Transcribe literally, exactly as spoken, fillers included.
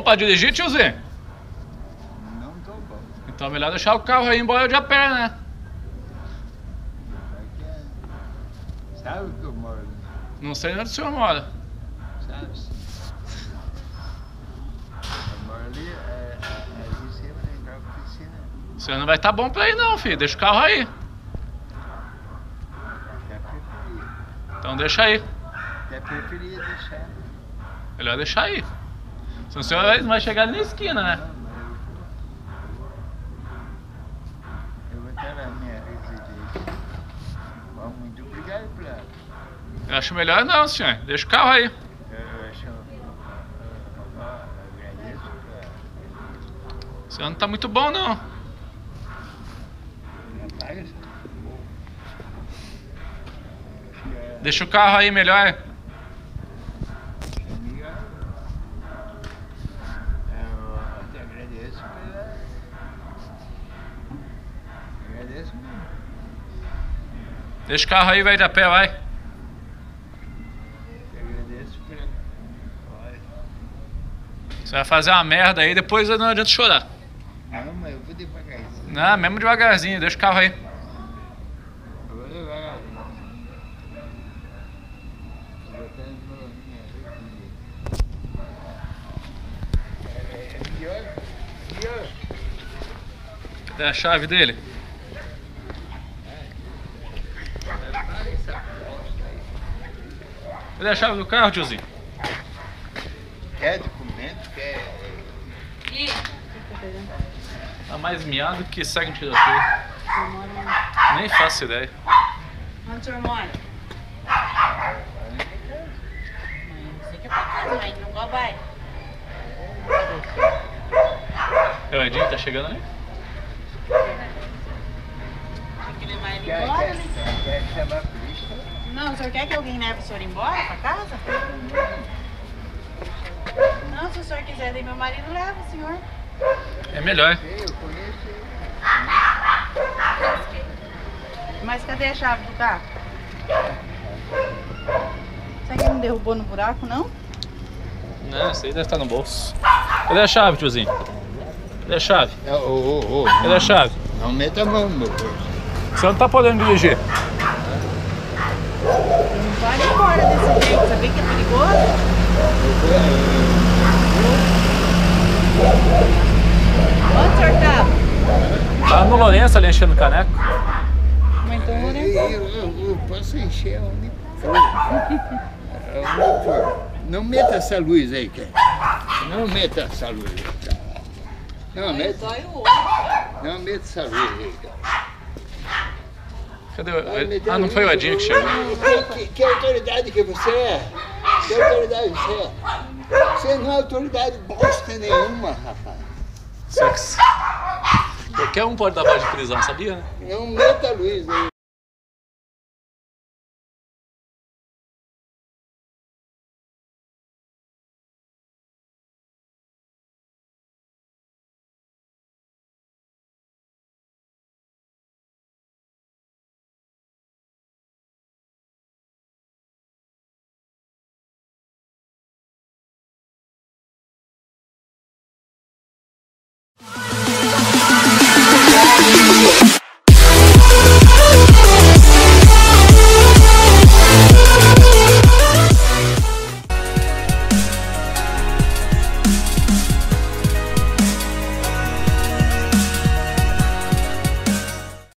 pra dirigir, tiozinho? Não tô bom. Então é melhor deixar o carro aí embora de a pé, né? Sabe que eu moro? Não sei onde o senhor mora. Sabe? Eu moro ali, é, é, ali em cima, né? Na oficina. O senhor não vai estar bom pra ir não, filho. Deixa o carro aí. Até preferia. Então deixa aí. Até preferia deixar. Melhor deixar aí. Senão o senhor vai, vai chegar ali na esquina, né? Não, mas eu, eu vou estar na minha residência. Bom, muito obrigado pela... Eu acho melhor não, senhor. Deixa o carro aí. Eu, eu acho... Eu, eu, eu agradeço pela... O senhor não tá muito bom, não. Não paga? Deixa o carro aí melhor. Eu te agradeço pela... Agradeço mesmo. Deixa o carro aí, vai de a pé, vai. Te agradeço pela... Olha. Você vai fazer uma merda aí, depois não adianta chorar. Não, mas eu vou devagarzinho. Não, mesmo devagarzinho, deixa o carro aí. Eu vou devagarzinho. Eu vou até no minha residência. É melhor? Melhor? Cadê a chave dele? Cadê a chave do carro, tiozinho? Quer documento? Quer... Tá mais miado que segue um tiroteio. Nem faço ideia. Onde o senhor mora? Você quer pra casa, mas não vai. É o Edinho que tá chegando aí? Tem que levar ele Quer, embora, quer, né? quer chamar a polícia? Não, o senhor quer que alguém leve o senhor embora pra casa? Não, se o senhor quiser, daí meu marido leva o senhor. É melhor. Sei, eu conheço ele. Mas cadê a chave do carro? Será que ele não derrubou no buraco, não? Não, isso aí deve estar no bolso. Cadê a chave, tiozinho? Cadê a chave? Ô, ô, ô, Cadê a chave? não meta a mão no meu bolso. O senhor não tá podendo dirigir. Não vai embora desse jeito, sabia que é perigoso? Onde o senhor tava? Tá no Lourenço ali enchendo o caneco. Mas então, Eu, né? eu, eu, eu posso encher onde for. Onde for. Não meta essa luz aí, cara. Não meta essa luz aí, cara. Não meta, Dói o olho. não meta essa luz aí, cara. Cadê o... Ah, não foi o Edinho que chegou. Que, que, que autoridade que você é? Que autoridade você é? Você não é autoridade bosta nenhuma, rapaz. Só que... Qualquer um pode dar voz de prisão, sabia, né? Não meta a luz aí.